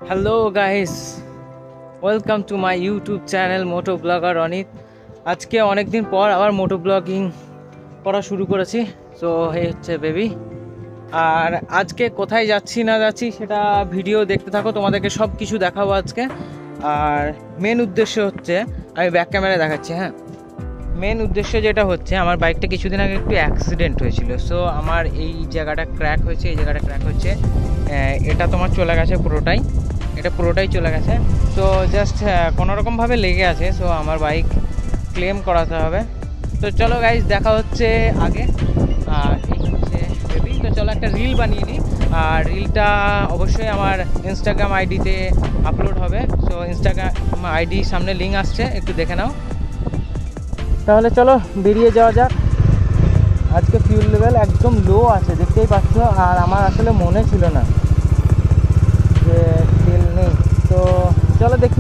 Hello guys, welcome to my YouTube channel moto vlogger Ronit. আজকে অনেক দিন পর আবার মোটো ব্লগিং করা শুরু করেছি। সো এই হচ্ছে বেবি। আর আজকে কোথায় যাচ্ছি না যাচ্ছি সেটা ভিডিও দেখতে থাকো, তোমাদেরকে সব কিছু দেখাবো আজকে। আর মেন উদ্দেশ্য হচ্ছে, আমি ব্যাক ক্যামেরায় দেখাচ্ছি। হ্যাঁ, মেন উদ্দেশ্য যেটা হচ্ছে, আমার বাইকটা কিছুদিন আগে একটু অ্যাক্সিডেন্ট হয়েছিল। সো আমার এই জায়গাটা ক্র্যাক হয়েছে, এই জায়গাটা ক্র্যাক হচ্ছে। এটা তোমার চলে গেছে পুরোটাই, এটা পুরোটাই চলে গেছে। তো জাস্ট কোনোরকমভাবে লেগে আছে। সো আমার বাইক ক্লেম করাতে হবে। তো চলো গাইজ, দেখা হচ্ছে আগে। আর এই হচ্ছে বেবি। তো চলো একটা রিল বানিয়ে নিই। আর রিলটা অবশ্যই আমার ইনস্টাগ্রাম আইডিতে আপলোড হবে। সো ইনস্টাগ্রাম আইডি সামনে লিঙ্ক আসছে, একটু দেখে নাও। তাহলে চলো বেরিয়ে যাওয়া যাক। আজকে ফিউল লেভেল একদম লো আছে, দেখতেই পাচ্ছ। আর আমার আসলে মনে ছিল না যে তেল নেই। তো চলো দেখি।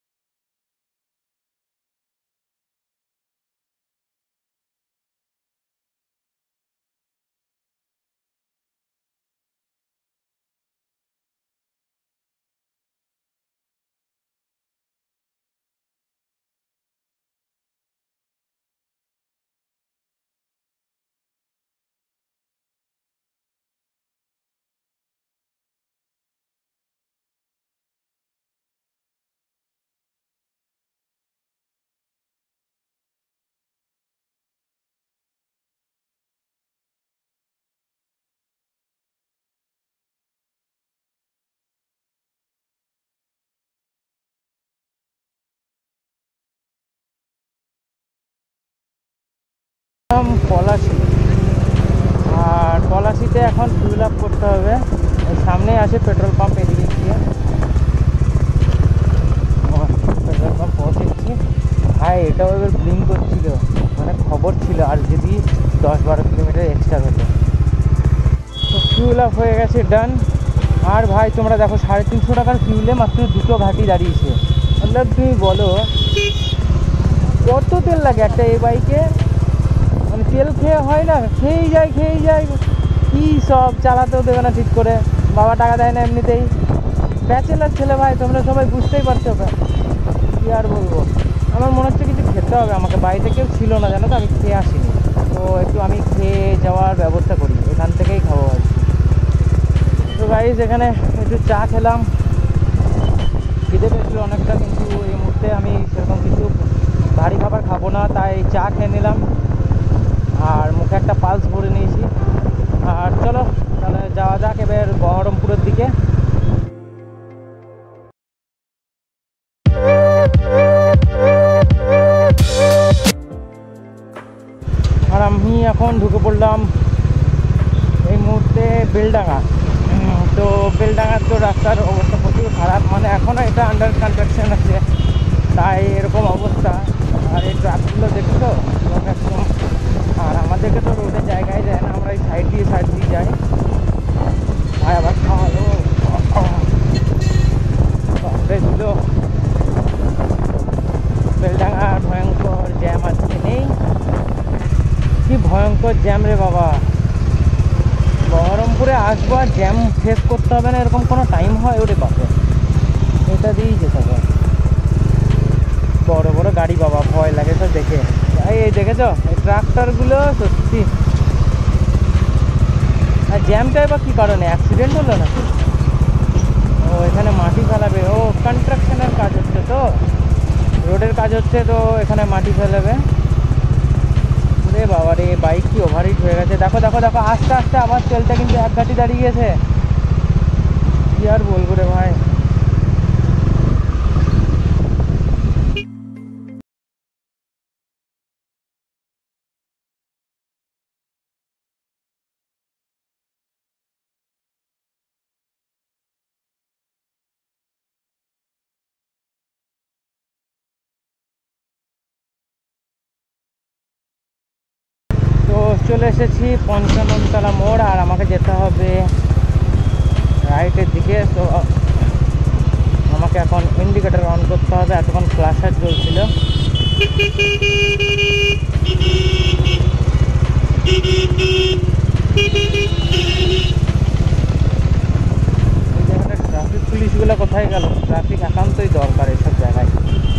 পলাশি, আর পলাশিতে এখন ফিউল আপ করতে হবে। সামনে আছে পেট্রোল পাম্প, এদিকে গিয়ে পেট্রোল পাম্প পৌঁছেছি। ভাই এটাও এবার ব্লিং করছিল, মানে খবর ছিল আর যদি 10-12 কিলোমিটার এক্সট্রা হতো। তো ফিউল আপ হয়ে গেছে, ডান। আর ভাই তোমরা দেখো, 350 টাকার ফিউলে মাত্র 2টো ঘাটি দাঁড়িয়েছে। মতলব তুমি বলো কত তেল লাগে একটা এই বাইকে। মানে তেল খেয়ে হয় না, খেয়েই যায়। কী সব চালাতেও দেবে না ঠিক করে, বাবা টাকা দেয় না এমনিতেই। ব্যাচেলার ছেলে ভাই, তোমরা সবাই বুঝতেই পারছো। কী আর বলবো, আমার মনে হচ্ছে কিছু খেতে হবে আমাকে। বাড়িতে কেউ ছিল না জানো তো, আমি খেয়ে আসিনি। তো একটু আমি খেয়ে যাওয়ার ব্যবস্থা করি, এখান থেকেই খাবো ভাবছি। তো গাইজ এখানে একটু চা খেলাম, খিদে পেয়েছিল অনেকটা, কিন্তু এই মুহূর্তে আমি সেরকম কিছু ভারী খাবার খাবো না, তাই চা খেয়ে নিলাম আর মুখে একটা পালস ভরে নিয়েছি। আর চলো তাহলে যাওয়া যাক এবার বহরমপুরের দিকে। আর আমি এখন ঢুকে পড়লাম এই মুহূর্তে বেলডাঙা। তো বেলডাঙার তো রাস্তার অবস্থা প্রচুর খারাপ, মানে এখনও এটা আন্ডার কনস্ট্রাকশন আছে, তাই এরকম অবস্থা। আর এই ট্রাকগুলো দেখছো একদম। আর আমাদেরকে তো রোডে জায়গায় দেয় না, আমরা এই সাইড দিয়ে যাই। আর আবার খাওয়ালো দিল। বেলডাঙার ভয়ঙ্কর জ্যাম আজকে নেই। কি ভয়ঙ্কর জ্যাম রে বাবা। বহরমপুরে আসবো আর জ্যাম ফেস করতে হবে না, এরকম কোনো টাইম হয় ওরে বাপে। এটা দিয়েই যেতে হবে। বড় বড় গাড়ি বাবা, ভয় লাগে তো দেখে। এই দেখেছ এই ট্রাক্টরগুলো, সত্যি। আর জ্যামটা এবার কী কারণে অ্যাক্সিডেন্ট হলো না? ও এখানে মাটি ফেলাবে, ও কনস্ট্রাকশনের কাজ হচ্ছে, তো রোডের কাজ হচ্ছে, তো এখানে মাটি ফেলাবে। রে বাবা রে, বাইক কি ওভারহিট হয়ে গেছে। দেখো দেখো দেখো, আস্তে আস্তে আবার তেলটা কিন্তু এক ঘাটি দাঁড়িয়ে গেছে। কি আর বলবো রে ভাই। তো চলে এসেছি 55তলা মোড়, আর আমাকে যেতে হবে রাইটের দিকে। তো আমাকে এখন ইন্ডিকেটার অন করতে হবে, এতক্ষণ ফ্ল্যাশার চলছিল। এই জায়গাটা ট্রাফিক পুলিশগুলো কোথায় গেল? ট্রাফিক একান্তই দরকার এইসব জায়গায়।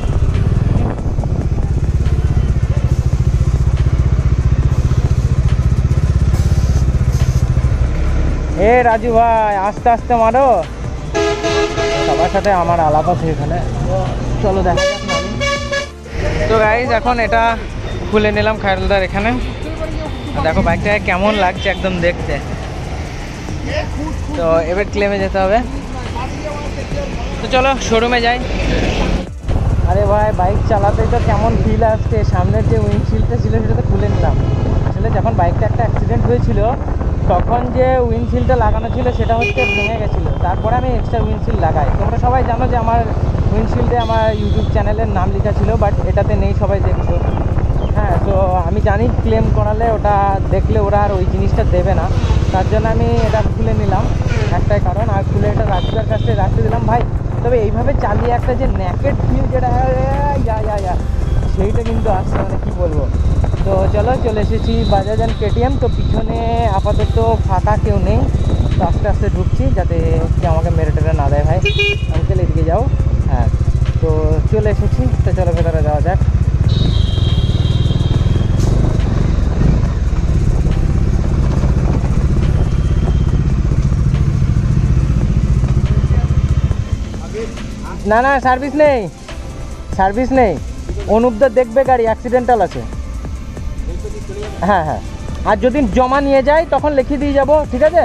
এ রাজু ভাই, আস্তে আস্তে মারো। সবার সাথে আমার আলাপ আছে এখানে, চলো দেখা যাক। তো গাইজ এখন এটা খুলে নিলাম খায়রুলদার এখানে। দেখো বাইকটা কেমন লাগছে একদম দেখতে। তো এবার ক্লেমে যেতে হবে। তো চলো শোরুমে যাই। আরে ভাই, বাইক চালাতে তো কেমন ফিল আসছে। সামনের যে উইন্ডশিল্ডটা ছিল সেটা তো খুলে নিলাম। আসলে যখন বাইকটা একটা অ্যাক্সিডেন্ট হয়েছিল তখন যে উইন্ডশিল্ডটা লাগানো ছিল সেটা হচ্ছে ভেঙে গেছিলো। তারপরে আমি এক্সট্রা উইন্ডশিল্ড লাগাই। তোমরা সবাই জানো যে আমার উইন্ডশিল্ডে আমার ইউটিউব চ্যানেলের নাম লেখা ছিল, বাট এটাতে নেই, সবাই দেখছো। হ্যাঁ, তো আমি জানি ক্লেম করালে ওটা দেখলে ওরা আর ওই জিনিসটা দেবে না, তার জন্য আমি এটা খুলে নিলাম। একটাই কারণ, আর খুলে এটা রাজুদার কাছে রাখতে দিলাম। ভাই তবে এইভাবে চালিয়ে একটা যে ন্যাকেড ফিল যেটা সেইটা কিন্তু আসছে, মানে কী বলবো। তো চলো চলে এসেছি বাজাজ অ্যান্ড কেটিএম। তো পিছনে আপাতত ফাঁকা কেউ নেই, তো আস্তে আস্তে ঢুকছি যাতে কেউ আমাকে মেরে টেরে না দেয়। ভাই আঙ্কেল এদিকে যাও। হ্যাঁ, তো চলে এসেছি। তো চলো ভেতরে যাওয়া যাক। না না, সার্ভিস নেই, সার্ভিস নেই। অনুপদা দেখবে গাড়ি অ্যাক্সিডেন্টাল আছে। হ্যাঁ হ্যাঁ, আর যদি জমা নিয়ে যায় তখন লিখিয়ে দিয়ে যাব, ঠিক আছে?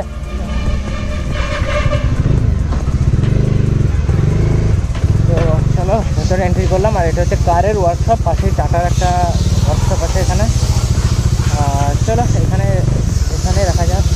তো চলো ভেতরে এন্ট্রি করলাম। আর এটা হচ্ছে কারের ওয়ার্কশপ, পাশেই টাটার একটা ওয়ার্কশপ আছে এখানে। চলো এখানে এখানে রাখা যাক।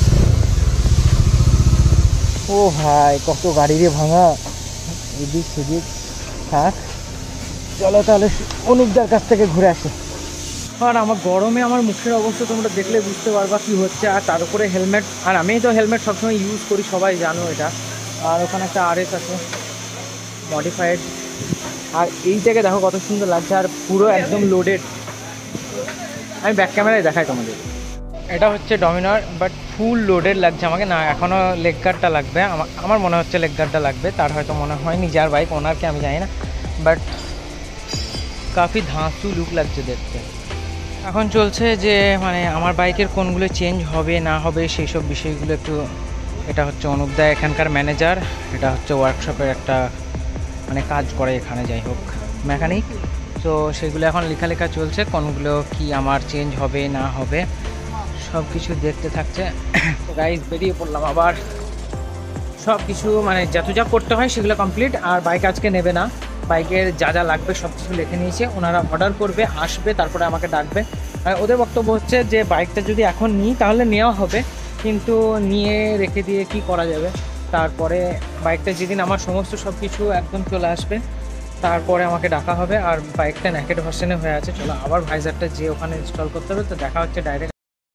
ও ভাই, কত গাড়িরে ভাঙা, এদিক সেদিক থাক। চলো তাহলে অনুপদার কাছ থেকে ঘুরে আসি। আর আমার গরমে আমার মুখের অবস্থা তোমরা দেখলে বুঝতে পারবা কি হচ্ছে। আর তার উপরে হেলমেট, আর আমি তো হেলমেট সবসময় ইউজ করি, সবাই জানো এটা। আর ওখানে একটা আরএস আছে মডিফাইড। আর এইটাকে দেখো কত সুন্দর লাগছে, আর পুরো একদম লোডেড। আমি ব্যাক ক্যামেরায় দেখাই তোমাদের। এটা হচ্ছে ডমিনার, বাট ফুল লোডেড লাগছে আমাকে। না, এখনও লেগ গার্ডটা লাগবে। আমার মনে হচ্ছে লেগ গার্ডটা লাগবে, তার হয়তো মনে হয়নি। যার বাইক ওনারকে আমি জানি না, বাট কাফি ধাঁসু লুক লাগছে দেখতে। এখন চলছে যে মানে আমার বাইকের কোনগুলো চেঞ্জ হবে না হবে সেই সব বিষয়গুলো একটু। এটা হচ্ছে অনুপদা এখানকার ম্যানেজার, এটা হচ্ছে ওয়ার্কশপের একটা মানে কাজ করে এখানে, যাই হোক মেকানিক। তো সেগুলো এখন লেখা চলছে, কোনগুলো কি আমার চেঞ্জ হবে না হবে সব কিছু দেখতে থাকছে। তো গাইজ বেরিয়ে পড়লাম আবার। সব কিছু মানে যত যা করতে হয় সেগুলো কমপ্লিট। আর বাইক আজকে নেবে না, বাইকের যা যা লাগবে সব কিছু লিখে নিয়েছে। ওনারা অর্ডার করবে, আসবে, তারপরে আমাকে ডাকবে। আর ওদের বক্তব্য হচ্ছে যে বাইকটা যদি এখন নিই তাহলে নেওয়া হবে, কিন্তু নিয়ে রেখে দিয়ে কি করা যাবে। তারপরে বাইকটা যেদিন আমার সমস্ত সব কিছু একদম চলে আসবে তারপরে আমাকে ডাকা হবে। আর বাইকটা ন্যাকেড ভার্সনে হয়ে আছে, চলো আবার ভাইজারটা যে ওখানে ইনস্টল করতে হবে। তো দেখা হচ্ছে ডাইরেক্ট।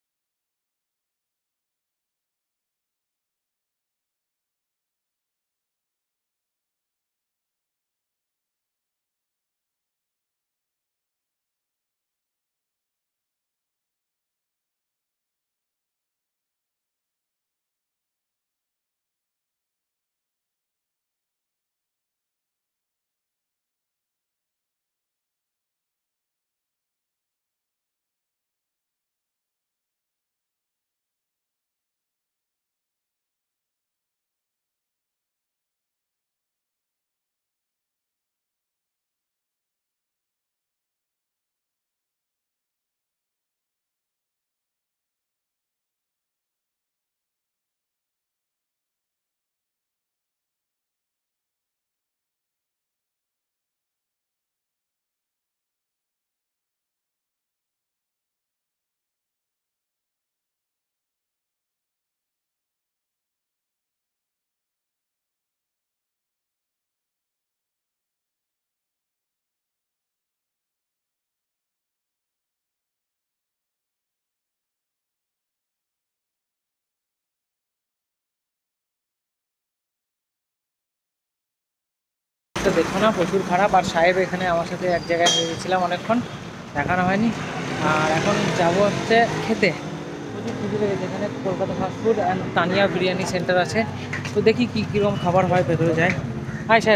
তো দেখো না, প্রচুর খারাপ। আর সাহেব এখানে আমার সাথে এক জায়গায় হয়ে গেছিলাম অনেকক্ষণ, দেখানো হয়নি। আর এখন যাবো হচ্ছে খেতে। প্রচুর খুঁজে লেগেছে এখানে, Kolkata fast food and Tania biryani centre আছে। তো দেখি কী কীরকম খাবার হয়, ভেতরে যায়। Hi sir.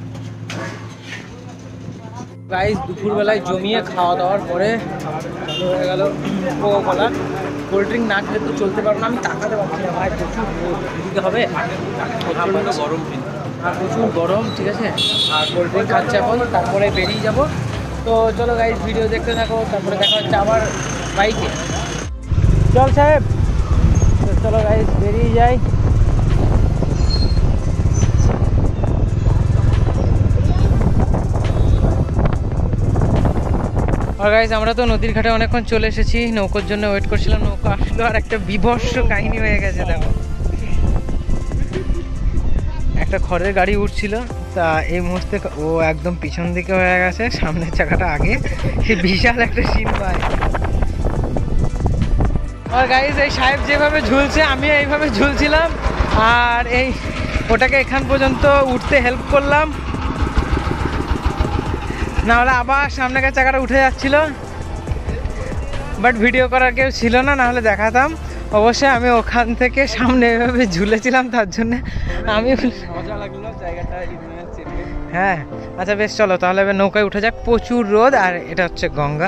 গাইস দুপুরবেলায় জমিয়ে খাওয়া দাওয়ার পরে চালু হয়ে গেল কোকা-কোলা। কোল্ড ড্রিঙ্ক না খেলে তো চলতে পারবো না। আমি তাকাতে পারছি না ভাই, প্রচুর দিতে হবে গরম, আর প্রচুর গরম, ঠিক আছে। আর কোল্ড ড্রিঙ্ক খাচ্ছে এখন, তারপরে বেরিয়ে যাব। তো চলো গাইস ভিডিও দেখতে থাকো, তারপরে দেখা হচ্ছে আবার বাইকে। চল সাহেব, তো চলো গাইস বেরিয়ে যাই। আর গাইস আমরা তো নদীর ঘাটে অনেকক্ষণ চলে এসেছি, নৌকোর জন্য ওয়েট করছিলাম। নৌকা আসলো আর একটা বিভৎস কাহিনী হয়ে গেছে। দেখো একটা খড়ের গাড়ি উঠছিল, তা এই মুহূর্তে ও একদম পিছন দিকে হয়ে গেছে, সামনের চাকাটা আগে। সে বিশাল একটা সিন পায়। আর গাইস এই সাহেব যেভাবে ঝুলছে আমি এইভাবে ঝুলছিলাম, আর এই ওটাকে এখান পর্যন্ত উঠতে হেল্প করলাম, নাহলে আবার সামনের চাকাটা উঠে যাচ্ছিল। বাট ভিডিও করার কেউ ছিল না, নাহলে দেখাতাম অবশ্যই। আমি ওখান থেকে সামনে এভাবে ঝুলেছিলাম, তার জন্য আমি মজা লাগলো জায়গাটা। হ্যাঁ আচ্ছা বেশ, চলো তাহলে এবার নৌকায় উঠে যাক। প্রচুর রোদ, আর এটা হচ্ছে গঙ্গা।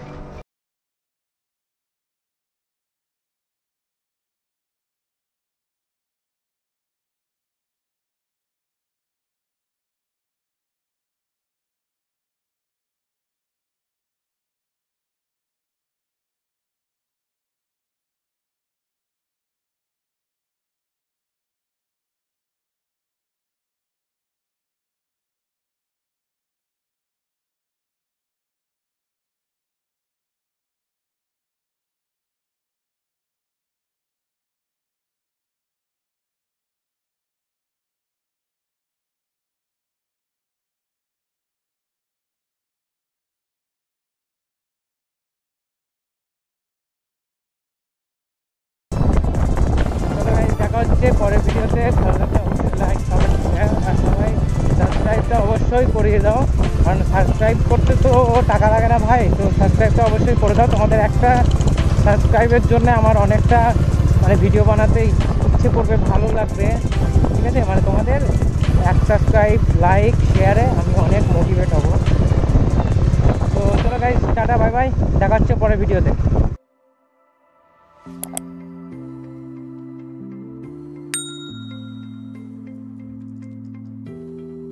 হচ্ছে পরের ভিডিওতে। লাইক কমেন্ট শেয়ার আর সবাই সাবস্ক্রাইবটা অবশ্যই করিয়ে দাও, কারণ সাবস্ক্রাইব করতে তো টাকা লাগে না ভাই। তো সাবস্ক্রাইবটা অবশ্যই করে দাও। তোমাদের একটা সাবস্ক্রাইবের জন্য আমার অনেকটা মানে ভিডিও বানাতে ইচ্ছে করবে, ভালো লাগবে, ঠিক আছে। মানে তোমাদের এক সাবস্ক্রাইব, লাইক, শেয়ারে আমি অনেক মোটিভেট হব। তো চলো গাইস, টাটা, বাই বাই, দেখা হচ্ছে পরের ভিডিওতে।